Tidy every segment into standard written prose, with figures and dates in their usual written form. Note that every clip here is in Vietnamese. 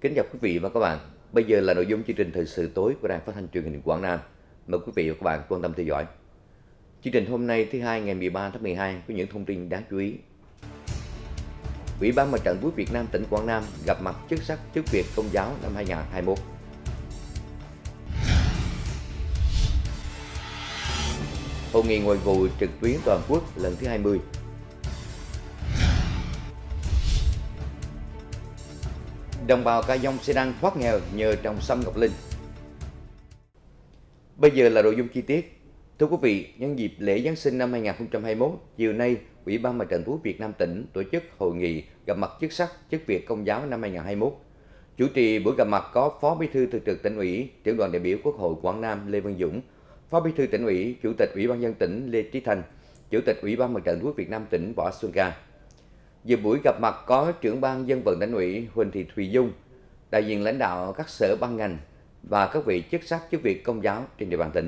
Kính chào quý vị và các bạn. Bây giờ là nội dung chương trình thời sự tối của Đài Phát thanh Truyền hình Quảng Nam. Mời quý vị và các bạn quan tâm theo dõi. Chương trình hôm nay thứ hai ngày 13 tháng 12 có những thông tin đáng chú ý. Ủy ban Mặt trận Tổ quốc Việt Nam tỉnh Quảng Nam gặp mặt chức sắc chức việc Công giáo năm 2021. Hội nghị ngoại vụ trực tuyến toàn quốc lần thứ 20. Đồng bào Ca Dông sẽ đang thoát nghèo nhờ trồng sâm ngọc linh. Bây giờ là nội dung chi tiết. Thưa quý vị, nhân dịp lễ Giáng sinh năm 2021, chiều nay, Ủy ban Mặt trận Tổ quốc Việt Nam tỉnh tổ chức hội nghị gặp mặt chức sắc chức việc Công giáo năm 2021. Chủ trì buổi gặp mặt có Phó Bí thư Thường trực Tỉnh ủy, Trưởng đoàn đại biểu Quốc hội Quảng Nam Lê Văn Dũng, Phó Bí thư Tỉnh ủy, Chủ tịch Ủy ban nhân dân tỉnh Lê Trí Thành, Chủ tịch Ủy ban Mặt trận Tổ quốc Việt Nam tỉnh Võ Xuân Ca. Dự buổi gặp mặt có Trưởng ban Dân vận Tỉnh ủy Huỳnh Thị Thùy Dung, đại diện lãnh đạo các sở ban ngành và các vị chức sắc chức việc Công giáo trên địa bàn tỉnh.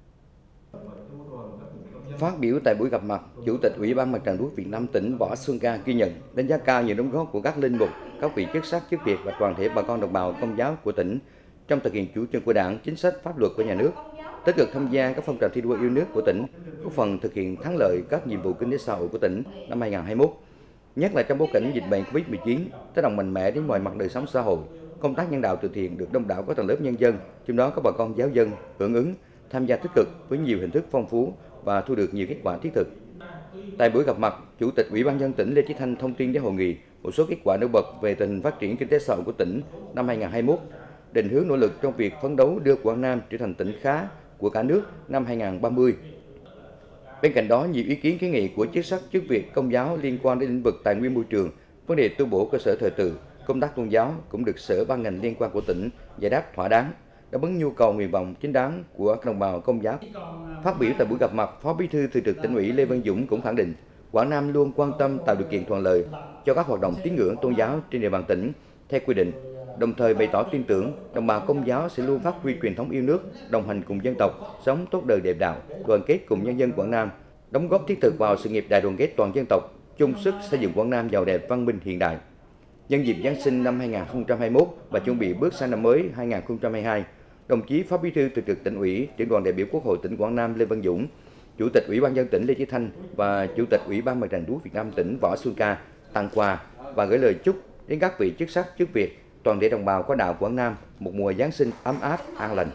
Phát biểu tại buổi gặp mặt, Chủ tịch Ủy ban Mặt trận Tổ quốc Việt Nam tỉnh Võ Xuân Ca ghi nhận, đánh giá cao những đóng góp của các linh mục, các vị chức sắc chức việc và toàn thể bà con đồng bào Công giáo của tỉnh trong thực hiện chủ trương của Đảng, chính sách, pháp luật của nhà nước, tích cực tham gia các phong trào thi đua yêu nước của tỉnh, góp phần thực hiện thắng lợi các nhiệm vụ kinh tế xã hội của tỉnh năm 2021. Nhất là trong bối cảnh dịch bệnh Covid-19 tác động mạnh mẽ đến mọi mặt đời sống xã hội, công tác nhân đạo từ thiện được đông đảo các tầng lớp nhân dân, trong đó có bà con giáo dân hưởng ứng, tham gia tích cực với nhiều hình thức phong phú và thu được nhiều kết quả thiết thực. Tại buổi gặp mặt, Chủ tịch Ủy ban nhân dân tỉnh Lê Chí Thanh thông tin đến hội nghị một số kết quả nổi bật về tình hình phát triển kinh tế xã hội của tỉnh năm 2021, định hướng nỗ lực trong việc phấn đấu đưa Quảng Nam trở thành tỉnh khá của cả nước năm 2030. Bên cạnh đó, nhiều ý kiến kiến nghị của chức sắc chức việc Công giáo liên quan đến lĩnh vực tài nguyên môi trường, vấn đề tu bổ cơ sở thờ tự, công tác tôn giáo cũng được sở ban ngành liên quan của tỉnh giải đáp thỏa đáng, đáp ứng nhu cầu nguyện vọng chính đáng của đồng bào Công giáo. Phát biểu tại buổi gặp mặt, Phó Bí thư Thường trực Tỉnh ủy Lê Văn Dũng cũng khẳng định Quảng Nam luôn quan tâm tạo điều kiện thuận lợi cho các hoạt động tín ngưỡng tôn giáo trên địa bàn tỉnh theo quy định, đồng thời bày tỏ tin tưởng đồng bào Công giáo sẽ luôn phát huy truyền thống yêu nước, đồng hành cùng dân tộc, sống tốt đời đẹp đạo, đoàn kết cùng nhân dân Quảng Nam, đóng góp thiết thực vào sự nghiệp đại đoàn kết toàn dân tộc, chung sức xây dựng Quảng Nam giàu đẹp, văn minh hiện đại. Nhân dịp Giáng sinh năm 2021 và chuẩn bị bước sang năm mới 2022, đồng chí Phó Bí thư Thường trực Tỉnh ủy, Trưởng đoàn đại biểu Quốc hội tỉnh Quảng Nam Lê Văn Dũng, Chủ tịch Ủy ban nhân dân tỉnh Lê Chí Thanh và Chủ tịch Ủy ban Mặt trận Tổ quốc Việt Nam tỉnh Võ Xuân Ca tặng quà và gửi lời chúc đến các vị chức sắc chức việc, toàn thể đồng bào có đạo Quảng Nam một mùa Giáng sinh ấm áp, an lành.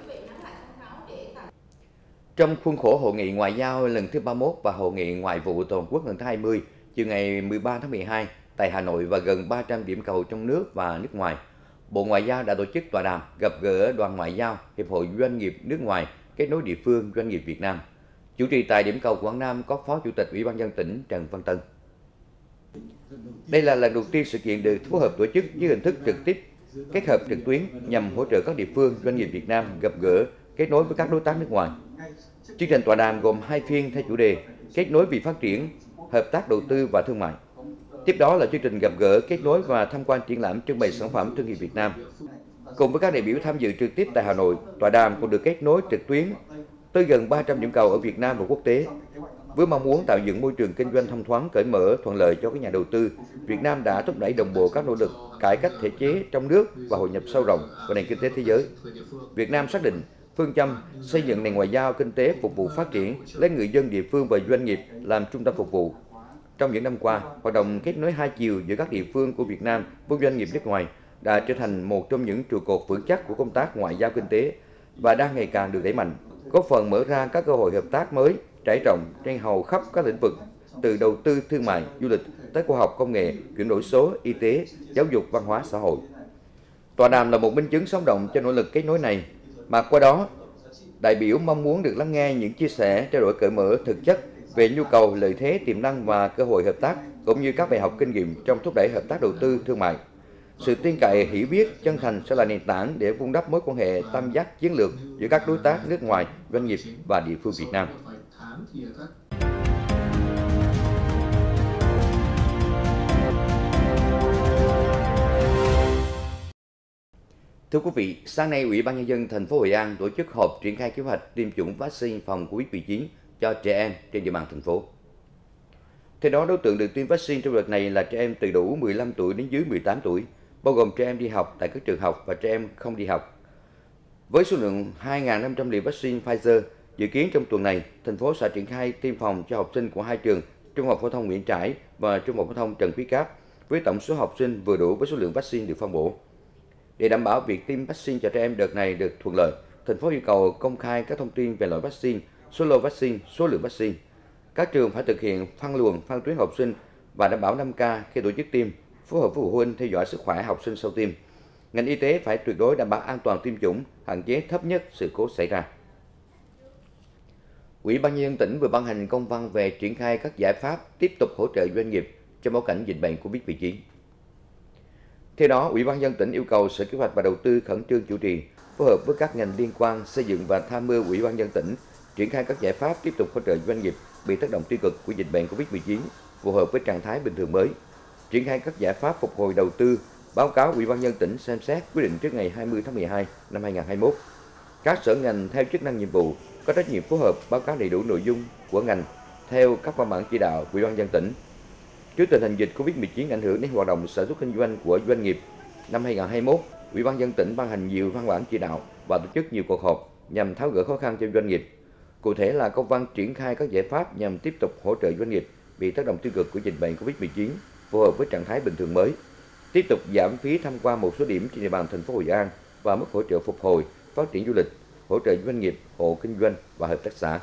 Trong khuôn khổ Hội nghị Ngoại giao lần thứ 31 và Hội nghị Ngoại vụ toàn quốc lần thứ 20, chiều ngày 13 tháng 12 tại Hà Nội và gần 300 điểm cầu trong nước và nước ngoài, Bộ Ngoại giao đã tổ chức tọa đàm gặp gỡ đoàn ngoại giao, Hiệp hội Doanh nghiệp nước ngoài, kết nối địa phương doanh nghiệp Việt Nam. Chủ trì tại điểm cầu Quảng Nam có Phó Chủ tịch Ủy ban nhân dân tỉnh Trần Văn Tân. Đây là lần đầu tiên sự kiện được phối hợp tổ chức dưới hình thức trực tiếp, kết hợp trực tuyến nhằm hỗ trợ các địa phương doanh nghiệp Việt Nam gặp gỡ, kết nối với các đối tác nước ngoài. Chương trình tọa đàm gồm 2 phiên theo chủ đề kết nối vì phát triển, hợp tác đầu tư và thương mại. Tiếp đó là chương trình gặp gỡ, kết nối và tham quan triển lãm trưng bày sản phẩm thương hiệu Việt Nam. Cùng với các đại biểu tham dự trực tiếp tại Hà Nội, tọa đàm cũng được kết nối trực tuyến tới gần 300 điểm cầu ở Việt Nam và quốc tế. Với mong muốn tạo dựng môi trường kinh doanh thông thoáng, cởi mở, thuận lợi cho các nhà đầu tư, Việt Nam đã thúc đẩy đồng bộ các nỗ lực cải cách thể chế trong nước và hội nhập sâu rộng vào nền kinh tế thế giới. Việt Nam xác định phương châm xây dựng nền ngoại giao kinh tế phục vụ phát triển, lấy người dân địa phương và doanh nghiệp làm trung tâm phục vụ. Trong những năm qua, hoạt động kết nối hai chiều giữa các địa phương của Việt Nam với doanh nghiệp nước ngoài đã trở thành một trong những trụ cột vững chắc của công tác ngoại giao kinh tế và đang ngày càng được đẩy mạnh, góp phần mở ra các cơ hội hợp tác mới trải rộng trên hầu khắp các lĩnh vực, từ đầu tư thương mại, du lịch tới khoa học công nghệ, chuyển đổi số, y tế, giáo dục, văn hóa, xã hội. Tọa đàm là một minh chứng sống động cho nỗ lực kết nối này, mà qua đó, đại biểu mong muốn được lắng nghe những chia sẻ, trao đổi cởi mở thực chất về nhu cầu, lợi thế, tiềm năng và cơ hội hợp tác, cũng như các bài học kinh nghiệm trong thúc đẩy hợp tác đầu tư thương mại. Sự tin cậy, hiểu biết, chân thành sẽ là nền tảng để vun đắp mối quan hệ tam giác chiến lược giữa các đối tác nước ngoài, doanh nghiệp và địa phương Việt Nam. Thưa quý vị, sáng nay Ủy ban nhân dân thành phố Hội An tổ chức họp triển khai kế hoạch tiêm chủng vaccine phòng Covid-19 cho trẻ em trên địa bàn thành phố. Theo đó, đối tượng được tiêm vaccine trong đợt này là trẻ em từ đủ 15 tuổi đến dưới 18 tuổi. bao gồm trẻ em đi học tại các trường học và trẻ em không đi học. Với số lượng 2.500 liều vaccine Pfizer, dự kiến trong tuần này, thành phố sẽ triển khai tiêm phòng cho học sinh của hai trường Trung học phổ thông Nguyễn Trãi và Trung học phổ thông Trần Quý Cáp, với tổng số học sinh vừa đủ với số lượng vaccine được phân bổ. Để đảm bảo việc tiêm vaccine cho trẻ em đợt này được thuận lợi, thành phố yêu cầu công khai các thông tin về loại vaccine, số lô vaccine, số lượng vaccine. Các trường phải thực hiện phân luồng, phân tuyến học sinh và đảm bảo 5K khi tổ chức tiêm, phối hợp với phụ huynh theo dõi sức khỏe học sinh sau tiêm. Ngành y tế phải tuyệt đối đảm bảo an toàn tiêm chủng, hạn chế thấp nhất sự cố xảy ra. Ủy ban nhân dân tỉnh vừa ban hành công văn về triển khai các giải pháp tiếp tục hỗ trợ doanh nghiệp trong bối cảnh dịch bệnh Covid-19. Theo đó, Ủy ban nhân dân tỉnh yêu cầu Sở Kế hoạch và Đầu tư khẩn trương chủ trì, phối hợp với các ngành liên quan xây dựng và tham mưu Ủy ban nhân dân tỉnh triển khai các giải pháp tiếp tục hỗ trợ doanh nghiệp bị tác động tiêu cực của dịch bệnh Covid-19 phù hợp với trạng thái bình thường mới, triển khai các giải pháp phục hồi đầu tư, báo cáo Ủy ban nhân dân tỉnh xem xét quyết định trước ngày 20 tháng 12 năm 2021. Các sở ngành theo chức năng nhiệm vụ có trách nhiệm phối hợp báo cáo đầy đủ nội dung của ngành theo các văn bản chỉ đạo của Ủy ban nhân dân tỉnh. Trước tình hình dịch Covid-19 ảnh hưởng đến hoạt động sản xuất kinh doanh của doanh nghiệp, năm 2021, Ủy ban nhân dân tỉnh ban hành nhiều văn bản chỉ đạo và tổ chức nhiều cuộc họp nhằm tháo gỡ khó khăn cho doanh nghiệp. Cụ thể là công văn triển khai các giải pháp nhằm tiếp tục hỗ trợ doanh nghiệp bị tác động tiêu cực của dịch bệnh Covid-19 phù hợp với trạng thái bình thường mới, tiếp tục giảm phí tham quan một số điểm trên địa bàn thành phố Hội An và mức hỗ trợ phục hồi, phát triển du lịch, hỗ trợ doanh nghiệp, hộ kinh doanh và hợp tác xã.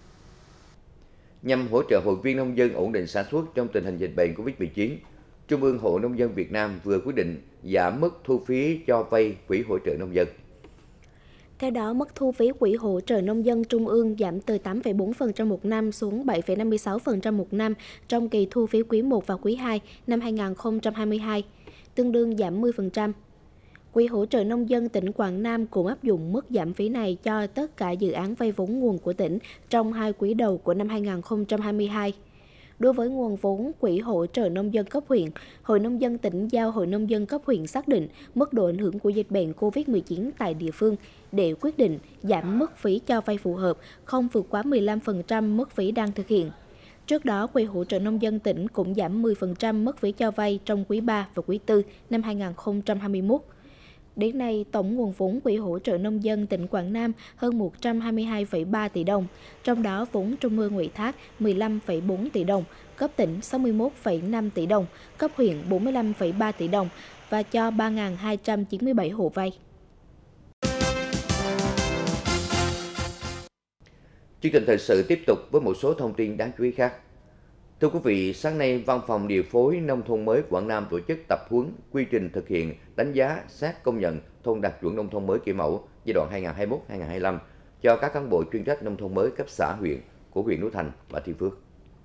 Nhằm hỗ trợ hội viên nông dân ổn định sản xuất trong tình hình dịch bệnh Covid-19, Trung ương Hội Nông dân Việt Nam vừa quyết định giảm mức thu phí cho vay quỹ hỗ trợ nông dân. Theo đó, mức thu phí quỹ hỗ trợ nông dân trung ương giảm từ 8,4% một năm xuống 7,56% một năm trong kỳ thu phí quý 1 và quý 2 năm 2022, tương đương giảm 10%. Quỹ hỗ trợ nông dân tỉnh Quảng Nam cũng áp dụng mức giảm phí này cho tất cả dự án vay vốn nguồn của tỉnh trong 2 quý đầu của năm 2022. Đối với nguồn vốn Quỹ hỗ trợ nông dân cấp huyện, Hội Nông dân tỉnh giao Hội Nông dân cấp huyện xác định mức độ ảnh hưởng của dịch bệnh COVID-19 tại địa phương để quyết định giảm mức phí cho vay phù hợp, không vượt quá 15% mức phí đang thực hiện. Trước đó, Quỹ hỗ trợ nông dân tỉnh cũng giảm 10% mức phí cho vay trong quý 3 và quý 4 năm 2021. Đến nay, tổng nguồn vốn Quỹ hỗ trợ nông dân tỉnh Quảng Nam hơn 122,3 tỷ đồng, trong đó vốn trung ương ủy thác 15,4 tỷ đồng, cấp tỉnh 61,5 tỷ đồng, cấp huyện 45,3 tỷ đồng và cho 3.297 hộ vay. Chương trình thời sự tiếp tục với một số thông tin đáng chú ý khác. Thưa quý vị, sáng nay, Văn phòng Điều phối Nông thôn mới Quảng Nam tổ chức tập huấn quy trình thực hiện đánh giá xét công nhận thôn đạt chuẩn nông thôn mới kiểu mẫu giai đoạn 2021-2025 cho các cán bộ chuyên trách nông thôn mới cấp xã huyện của huyện Núi Thành và Thiên Phước.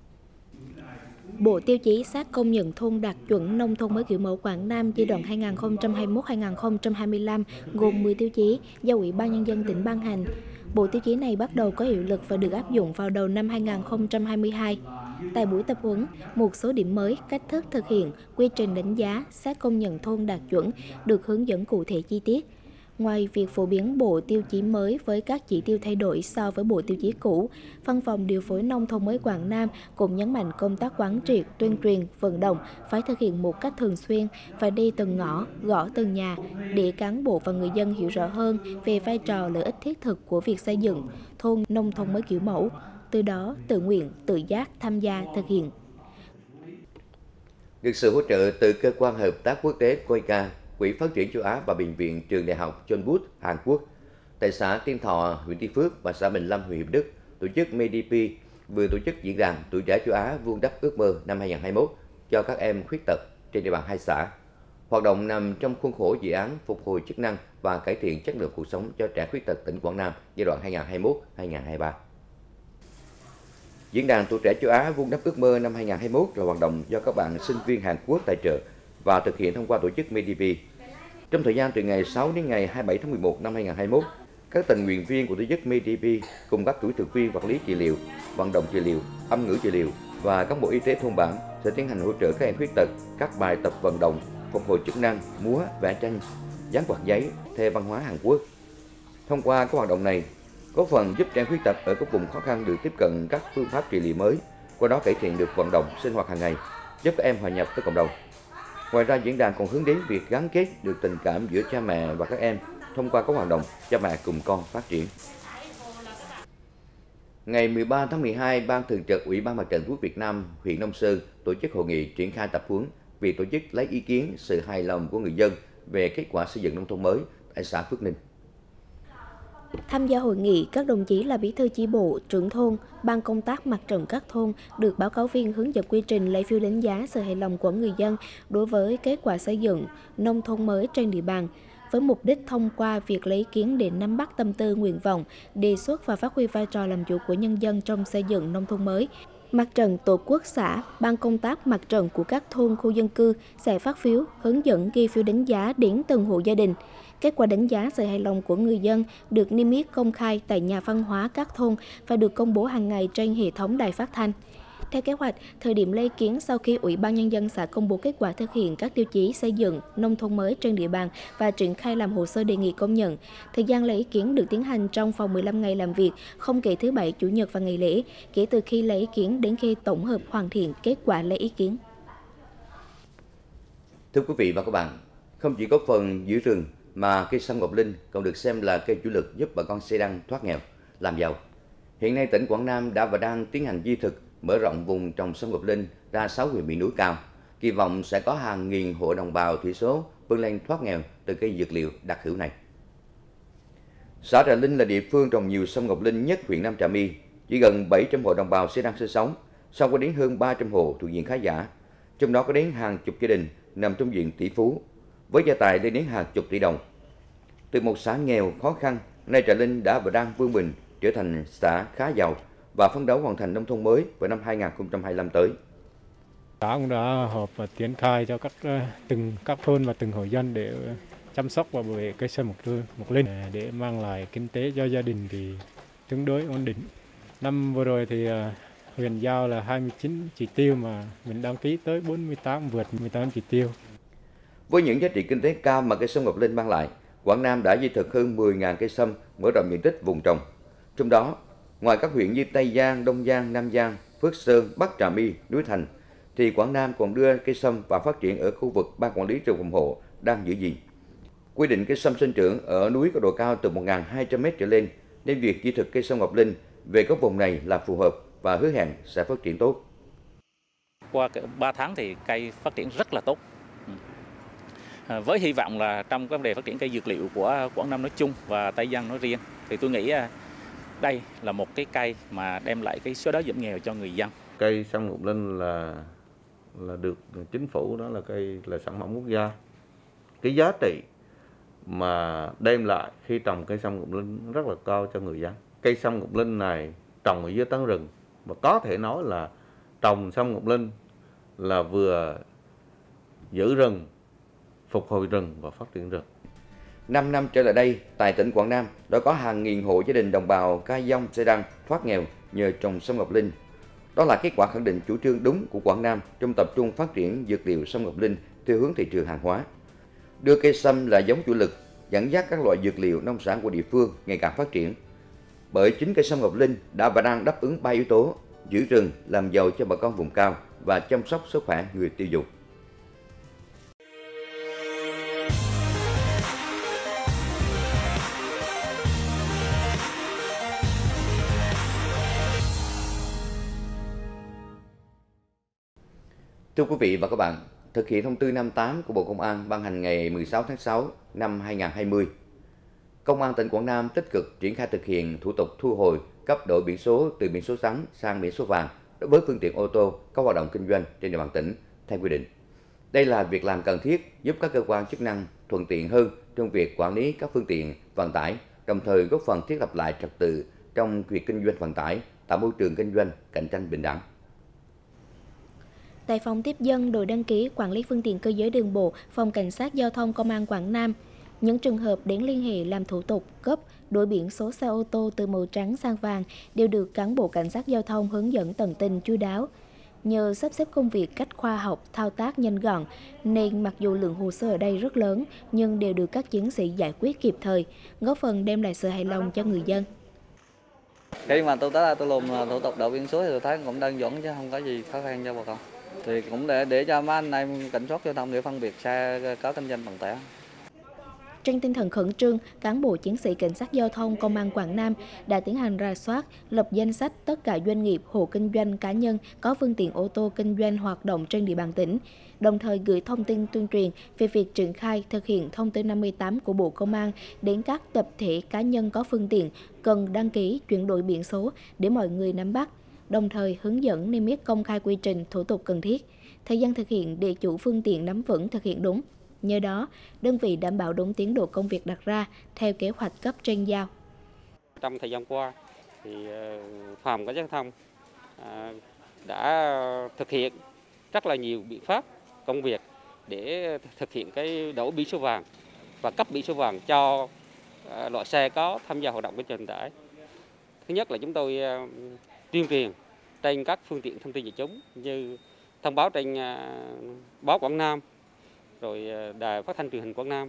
Bộ tiêu chí xét công nhận thôn đạt chuẩn nông thôn mới kiểu mẫu Quảng Nam giai đoạn 2021-2025 gồm 10 tiêu chí do Ủy ban Nhân dân tỉnh ban hành. Bộ tiêu chí này bắt đầu có hiệu lực và được áp dụng vào đầu năm 2022. Tại buổi tập huấn, một số điểm mới, cách thức thực hiện, quy trình đánh giá, xét công nhận thôn đạt chuẩn được hướng dẫn cụ thể chi tiết. Ngoài việc phổ biến bộ tiêu chí mới với các chỉ tiêu thay đổi so với bộ tiêu chí cũ, Văn phòng Điều phối Nông thôn mới Quảng Nam cũng nhấn mạnh công tác quán triệt, tuyên truyền, vận động phải thực hiện một cách thường xuyên, phải đi từng ngõ, gõ từng nhà để cán bộ và người dân hiểu rõ hơn về vai trò lợi ích thiết thực của việc xây dựng thôn nông thôn mới kiểu mẫu, từ đó tự nguyện, tự giác tham gia thực hiện. Được sự hỗ trợ từ Cơ quan Hợp tác Quốc tế COICA, Quỹ Phát triển châu Á và Bệnh viện Trường Đại học John Wood, Hàn Quốc, tại xã Tiên Thọ, huyện Tiên Phước và xã Bình Lâm, huyện Hiệp Đức, tổ chức MEDP vừa tổ chức diễn đàn Tuổi trẻ châu Á vun đắp ước mơ năm 2021 cho các em khuyết tật trên địa bàn hai xã. Hoạt động nằm trong khuôn khổ dự án phục hồi chức năng và cải thiện chất lượng cuộc sống cho trẻ khuyết tật tỉnh Quảng Nam giai đoạn 2021-2023. Diễn đàn Tuổi trẻ châu Á vun đắp ước mơ năm 2021 là hoạt động do các bạn sinh viên Hàn Quốc tài trợ và thực hiện thông qua tổ chức MEDP. Trong thời gian từ ngày 6 đến ngày 27 tháng 11 năm 2021, các tình nguyện viên của tổ chức MEDP cùng các kỹ thuật viên vật lý trị liệu, vận động trị liệu, âm ngữ trị liệu và cán bộ y tế thôn bản sẽ tiến hành hỗ trợ các em khuyết tật các bài tập vận động, phục hồi chức năng, múa, vẽ tranh, dán quạt giấy theo văn hóa Hàn Quốc. Thông qua các hoạt động này, có phần giúp trẻ khuyết tật ở các vùng khó khăn được tiếp cận các phương pháp trị liệu mới, qua đó cải thiện được vận động sinh hoạt hàng ngày, giúp các em hòa nhập với cộng đồng. Ngoài ra, diễn đàn còn hướng đến việc gắn kết được tình cảm giữa cha mẹ và các em thông qua các hoạt động cha mẹ cùng con phát triển. Ngày 13 tháng 12, Ban Thường trực Ủy ban Mặt trận Tổ quốc Việt Nam huyện Nông Sơn tổ chức hội nghị triển khai tập huấn việc tổ chức lấy ý kiến sự hài lòng của người dân về kết quả xây dựng nông thôn mới tại xã Phước Ninh. Tham gia hội nghị, các đồng chí là bí thư chi bộ, trưởng thôn, ban công tác mặt trận các thôn được báo cáo viên hướng dẫn quy trình lấy phiếu đánh giá sự hài lòng của người dân đối với kết quả xây dựng nông thôn mới trên địa bàn, với mục đích thông qua việc lấy ý kiến để nắm bắt tâm tư, nguyện vọng, đề xuất và phát huy vai trò làm chủ của nhân dân trong xây dựng nông thôn mới. Mặt trận Tổ quốc xã, ban công tác mặt trận của các thôn khu dân cư sẽ phát phiếu, hướng dẫn ghi phiếu đánh giá đến từng hộ gia đình. Kết quả đánh giá sự hài lòng của người dân được niêm yết công khai tại nhà văn hóa các thôn và được công bố hàng ngày trên hệ thống đài phát thanh. Theo kế hoạch, thời điểm lấy ý kiến sau khi Ủy ban Nhân dân xã công bố kết quả thực hiện các tiêu chí xây dựng nông thôn mới trên địa bàn và triển khai làm hồ sơ đề nghị công nhận. Thời gian lấy ý kiến được tiến hành trong vòng 15 ngày làm việc, không kể thứ Bảy, Chủ nhật và ngày lễ, kể từ khi lấy ý kiến đến khi tổng hợp hoàn thiện kết quả lấy ý kiến. Thưa quý vị và các bạn, không chỉ có phần giữ rừng mà cây sâm ngọc linh còn được xem là cây chủ lực giúp bà con Xê Đăng thoát nghèo, làm giàu. Hiện nay tỉnh Quảng Nam đã và đang tiến hành di thực mở rộng vùng trồng sâm ngọc linh ra 6 huyện miền núi cao, kỳ vọng sẽ có hàng nghìn hộ đồng bào thiểu số vươn lên thoát nghèo từ cây dược liệu đặc hữu này. Xã Trà Linh là địa phương trồng nhiều sâm ngọc linh nhất huyện Nam Trà My, chỉ gần 700 hộ đồng bào Xê Đăng sinh sống, song có đến hơn 300 hộ thuộc diện khá giả, trong đó có đến hàng chục gia đình nằm trong diện tỷ phú, với gia tài lên đến hàng chục tỷ đồng. Từ một xã nghèo khó khăn, nay Trà Linh đã và đang vươn mình trở thành xã khá giàu và phấn đấu hoàn thành nông thôn mới vào năm 2025 tới. Xã cũng đã họp và triển khai cho các thôn và từng hộ dân để chăm sóc và bảo vệ cây sâm ngọc linh để mang lại kinh tế cho gia đình thì tương đối ổn định. Năm vừa rồi thì huyện giao là 29 chỉ tiêu mà mình đăng ký tới 48, vượt 18 chỉ tiêu. Với những giá trị kinh tế cao mà cây sâm ngọc linh mang lại, Quảng Nam đã di thực hơn 10.000 cây sâm mở rộng diện tích vùng trồng. Trong đó, ngoài các huyện như Tây Giang, Đông Giang, Nam Giang, Phước Sơn, Bắc Trà My, Núi Thành, thì Quảng Nam còn đưa cây sâm vào phát triển ở khu vực Ban Quản lý rừng phòng hộ đang giữ gìn. Quy định cây sâm sinh trưởng ở núi có độ cao từ 1.200m trở lên, nên việc di thực cây sâm ngọc linh về các vùng này là phù hợp và hứa hẹn sẽ phát triển tốt. Qua 3 tháng thì cây phát triển rất là tốt. Với hy vọng là trong vấn đề phát triển cây dược liệu của Quảng Nam nói chung và Tây Giang nói riêng, thì tôi nghĩ đây là một cái cây mà đem lại cái xóa đói giảm nghèo cho người dân. Cây sâm ngọc linh là được chính phủ đó là cây là sản phẩm quốc gia. Cái giá trị mà đem lại khi trồng cây sâm ngọc linh rất là cao cho người dân. Cây sâm ngọc linh này trồng ở dưới tán rừng và có thể nói là trồng sâm ngọc linh là vừa giữ rừng, phục hồi rừng và phát triển rừng. 5 năm trở lại đây, tại tỉnh Quảng Nam đã có hàng nghìn hộ gia đình đồng bào Ca Dông, Xê Đăng thoát nghèo nhờ trồng sâm ngọc linh. Đó là kết quả khẳng định chủ trương đúng của Quảng Nam trong tập trung phát triển dược liệu sâm ngọc linh theo hướng thị trường hàng hóa. Đưa cây sâm là giống chủ lực, dẫn dắt các loại dược liệu nông sản của địa phương ngày càng phát triển. Bởi chính cây sâm ngọc linh đã và đang đáp ứng 3 yếu tố: giữ rừng, làm giàu cho bà con vùng cao và chăm sóc sức khỏe người tiêu dùng. Thưa quý vị và các bạn, thực hiện thông tư 58 của Bộ Công an ban hành ngày 16 tháng 6 năm 2020, Công an tỉnh Quảng Nam tích cực triển khai thực hiện thủ tục thu hồi, cấp đổi biển số từ biển số trắng sang biển số vàng đối với phương tiện ô tô có hoạt động kinh doanh trên địa bàn tỉnh theo quy định. Đây là việc làm cần thiết giúp các cơ quan chức năng thuận tiện hơn trong việc quản lý các phương tiện vận tải, đồng thời góp phần thiết lập lại trật tự trong việc kinh doanh vận tải, tạo môi trường kinh doanh cạnh tranh bình đẳng. Tại phòng tiếp dân, đội đăng ký quản lý phương tiện cơ giới đường bộ, Phòng Cảnh sát Giao thông Công an Quảng Nam, những trường hợp đến liên hệ làm thủ tục cấp đổi biển số xe ô tô từ màu trắng sang vàng đều được cán bộ cảnh sát giao thông hướng dẫn tận tình chu đáo. Nhờ sắp xếp công việc cách khoa học, thao tác nhanh gọn, nên mặc dù lượng hồ sơ ở đây rất lớn nhưng đều được các chiến sĩ giải quyết kịp thời, góp phần đem lại sự hài lòng cho người dân. Khi mà tôi tới đây tôi làm thủ tục đổi biển số thì tôi thấy cũng đơn giản chứ không có gì khó khăn cho bà con. Thì cũng để cho mấy anh em cảnh sát giao thông để phân biệt xe có kinh doanh vận tải. Trên tinh thần khẩn trương, cán bộ chiến sĩ cảnh sát giao thông Công an Quảng Nam đã tiến hành rà soát, lập danh sách tất cả doanh nghiệp, hộ kinh doanh cá nhân có phương tiện ô tô kinh doanh hoạt động trên địa bàn tỉnh, đồng thời gửi thông tin tuyên truyền về việc triển khai thực hiện thông tư 58 của Bộ Công an đến các tập thể cá nhân có phương tiện cần đăng ký chuyển đổi biển số để mọi người nắm bắt, đồng thời hướng dẫn niêm yết công khai quy trình thủ tục cần thiết, thời gian thực hiện để chủ phương tiện nắm vững thực hiện đúng. Nhờ đó, đơn vị đảm bảo đúng tiến độ công việc đặt ra theo kế hoạch cấp trên giao. Trong thời gian qua, thì phòng cảnh sát giao thông đã thực hiện rất là nhiều biện pháp công việc để thực hiện cái đổi biển số vàng và cấp biển số vàng cho loại xe có tham gia hoạt động kinh doanh vận tải. Thứ nhất là chúng tôi tuyên truyền trên các phương tiện thông tin đại chúng như thông báo trên báo Quảng Nam, rồi đài phát thanh truyền hình Quảng Nam,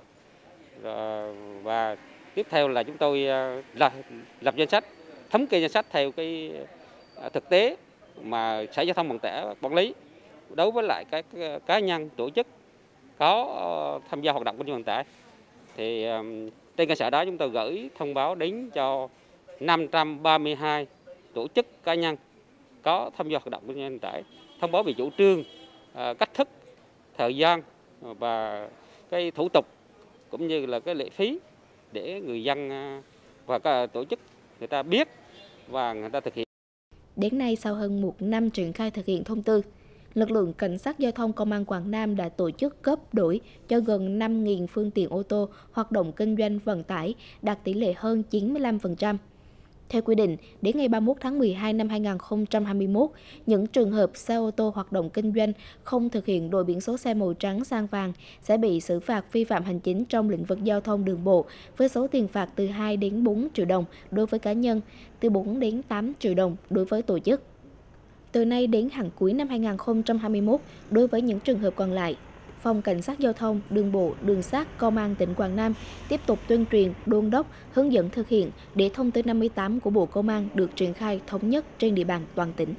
và tiếp theo là chúng tôi lập danh sách, thống kê danh sách theo cái thực tế mà Sở Giao thông Vận tải quản lý đối với lại các cá nhân tổ chức có tham gia hoạt động kinh doanh vận tải. Thì trên cơ sở đó chúng tôi gửi thông báo đến cho 532 tổ chức cá nhân có tham gia hoạt động kinh doanh vận tải, thông báo về chủ trương, cách thức, thời gian và cái thủ tục cũng như là cái lệ phí để người dân và các tổ chức người ta biết và người ta thực hiện. Đến nay, sau hơn 1 năm triển khai thực hiện thông tư, lực lượng cảnh sát giao thông Công an Quảng Nam đã tổ chức cấp đổi cho gần 5.000 phương tiện ô tô hoạt động kinh doanh vận tải, đạt tỷ lệ hơn 95%. Theo quy định, đến ngày 31 tháng 12 năm 2021, những trường hợp xe ô tô hoạt động kinh doanh không thực hiện đổi biển số xe màu trắng sang vàng sẽ bị xử phạt vi phạm hành chính trong lĩnh vực giao thông đường bộ với số tiền phạt từ 2 đến 4 triệu đồng đối với cá nhân, từ 4 đến 8 triệu đồng đối với tổ chức. Từ nay đến hạn cuối năm 2021, đối với những trường hợp còn lại, Phòng Cảnh sát Giao thông, Đường bộ, Đường sắt, Công an tỉnh Quảng Nam tiếp tục tuyên truyền, đôn đốc, hướng dẫn thực hiện để thông tư 58 của Bộ Công an được triển khai thống nhất trên địa bàn toàn tỉnh.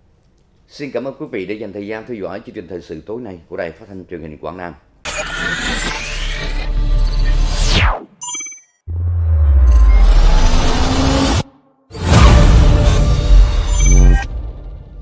Xin cảm ơn quý vị đã dành thời gian theo dõi chương trình thời sự tối nay của Đài Phát thanh Truyền hình Quảng Nam.